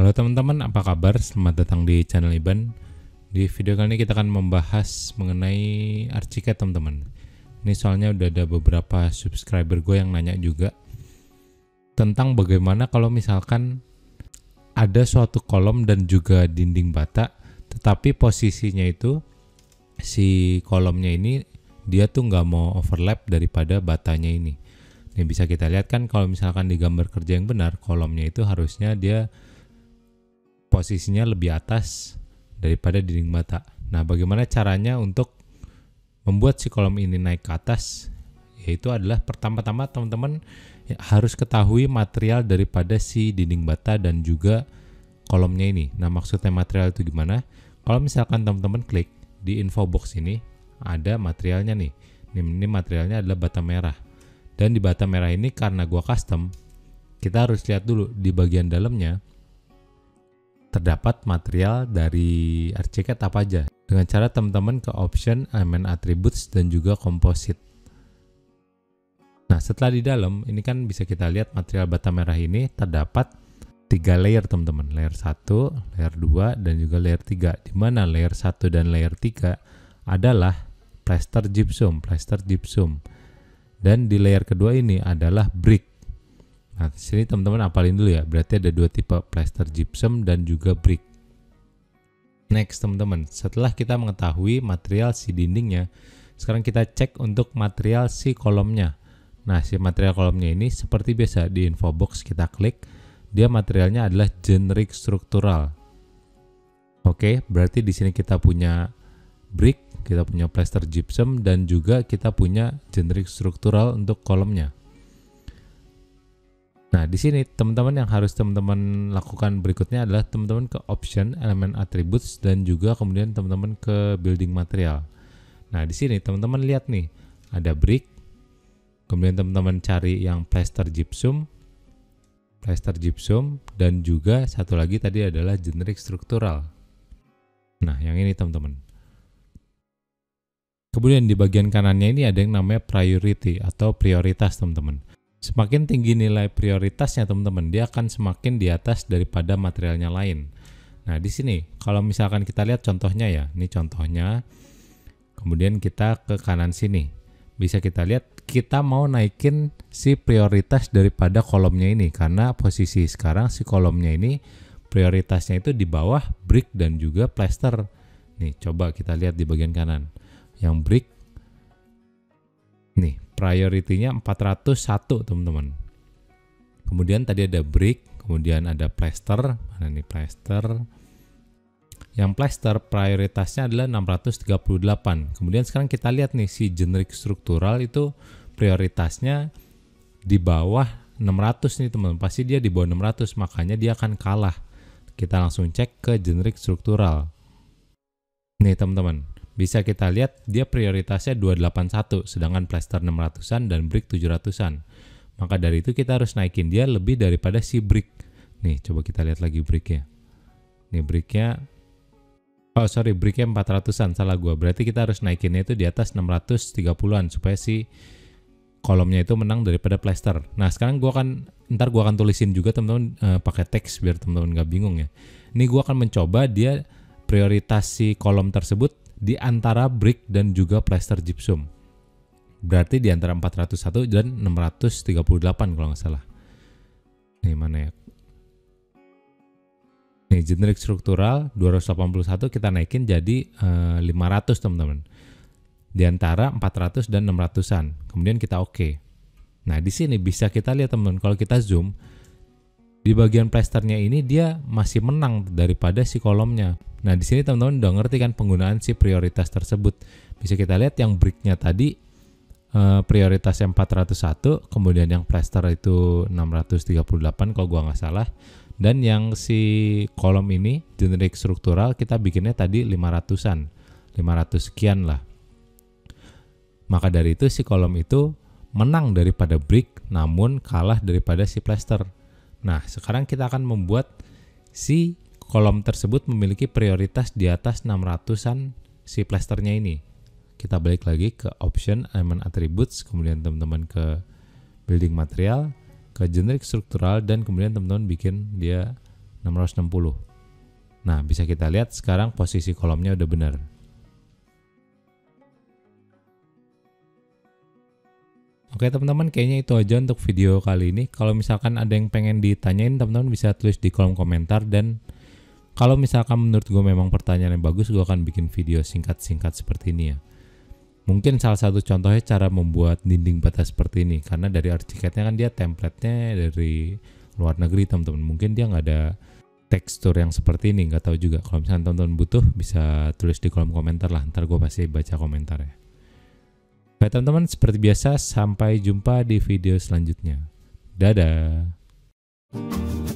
Halo teman-teman, apa kabar? Selamat datang di channel Iban. Di video kali ini kita akan membahas mengenai Archicad teman-teman. Ini soalnya udah ada beberapa subscriber gue yang nanya juga tentang bagaimana kalau misalkan ada suatu kolom dan juga dinding bata, tetapi posisinya itu si kolomnya ini dia tuh nggak mau overlap daripada batanya ini. Ini bisa kita lihat kan kalau misalkan di gambar kerja yang benar, kolomnya itu harusnya dia posisinya lebih atas daripada dinding bata. Nah, bagaimana caranya untuk membuat si kolom ini naik ke atas? Yaitu adalah pertama-tama teman-teman harus ketahui material daripada si dinding bata dan juga kolomnya ini. Nah, maksudnya material itu gimana? Kalau misalkan teman-teman klik di info box ini, ada materialnya nih. Ini materialnya adalah bata merah. Dan di bata merah ini karena gua custom, kita harus lihat dulu di bagian dalamnya terdapat material dari Archicad apa aja. Dengan cara teman-teman ke option elemen attributes dan juga composite. Nah, setelah di dalam ini kan bisa kita lihat material bata merah ini terdapat 3 layer teman-teman. Layer 1, layer 2 dan juga layer 3. Di mana layer 1 dan layer 3 adalah plaster gypsum. Dan di layer kedua ini adalah brick. Nah, di sini teman-teman apalin dulu ya. Berarti ada 2 tipe, plaster gypsum dan juga brick. Next teman-teman, setelah kita mengetahui material si dindingnya, sekarang kita cek untuk material si kolomnya. Nah, si material kolomnya ini seperti biasa di info box kita klik, dia materialnya adalah generic struktural. Oke, berarti di sini kita punya brick, kita punya plaster gypsum dan juga kita punya generic struktural untuk kolomnya. Nah, di sini teman-teman yang harus teman-teman lakukan berikutnya adalah teman-teman ke option elemen attributes dan juga kemudian teman-teman ke building material. Nah, di sini teman-teman lihat nih, ada brick. Kemudian teman-teman cari yang plaster gypsum dan juga satu lagi tadi adalah generic struktural. Nah, yang ini teman-teman. Kemudian di bagian kanannya ini ada yang namanya priority atau prioritas teman-teman. Semakin tinggi nilai prioritasnya teman-teman, dia akan semakin di atas daripada materialnya lain. Nah, di sini kalau misalkan kita lihat contohnya ya, ini contohnya. Kemudian kita ke kanan sini. Bisa kita lihat kita mau naikin si prioritas daripada kolomnya ini karena posisi sekarang si kolomnya ini prioritasnya itu di bawah brick dan juga plaster. Nih, coba kita lihat di bagian kanan. Yang brick nih, priority-nya 401 teman-teman. Kemudian tadi ada brick, kemudian ada plaster. Mana nih plaster? Yang plaster prioritasnya adalah 638. Kemudian sekarang kita lihat nih si generic struktural itu prioritasnya di bawah 600 nih teman-teman. Pasti dia di bawah 600, makanya dia akan kalah. Kita langsung cek ke generic struktural. Nih teman-teman, bisa kita lihat dia prioritasnya 281, sedangkan plaster 600-an dan brick 700-an. Maka dari itu kita harus naikin dia lebih daripada si brick. Nih, coba kita lihat lagi bricknya. Nih bricknya, bricknya 400-an, salah gua. Berarti kita harus naikinnya itu di atas 630-an supaya si kolomnya itu menang daripada plaster. Nah, sekarang ntar gua akan tulisin juga teman-teman pakai teks biar teman-teman nggak bingung ya. Ini gua akan mencoba dia prioritas si kolom tersebut di antara brick dan juga plaster gypsum. Berarti di antara 401 dan 638 kalau nggak salah. Nih mana ya? Nih generic struktural 281 kita naikin jadi 500 teman-teman. Di antara 400 dan 600-an. Kemudian kita oke. Nah, di sini bisa kita lihat teman-teman kalau kita zoom di bagian plasternya ini dia masih menang daripada si kolomnya. Nah, di sini teman-teman udah ngerti kan penggunaan si prioritas tersebut. Bisa kita lihat yang bricknya tadi prioritasnya 401, kemudian yang plaster itu 638 kalau gua nggak salah. Dan yang si kolom ini generic struktural kita bikinnya tadi 500-an. 500 sekian lah. Maka dari itu si kolom itu menang daripada brick namun kalah daripada si plaster. Nah, sekarang kita akan membuat si kolom tersebut memiliki prioritas di atas 600-an si plasternya ini. Kita balik lagi ke option elemen attributes, kemudian teman-teman ke building material, ke generic struktural, dan kemudian teman-teman bikin dia 660. Nah, bisa kita lihat sekarang posisi kolomnya udah benar. Oke teman-teman, kayaknya itu aja untuk video kali ini. Kalau misalkan ada yang pengen ditanyain, teman-teman bisa tulis di kolom komentar. Dan kalau misalkan menurut gue memang pertanyaan yang bagus, gue akan bikin video singkat-singkat seperti ini ya. Mungkin salah satu contohnya cara membuat dinding bata seperti ini. Karena dari Archicad-nya kan dia template-nya dari luar negeri teman-teman. Mungkin dia nggak ada tekstur yang seperti ini, nggak tahu juga. Kalau misalkan teman-teman butuh, bisa tulis di kolom komentar lah. Ntar gue pasti baca komentarnya. Oke teman-teman, seperti biasa, sampai jumpa di video selanjutnya. Dadah!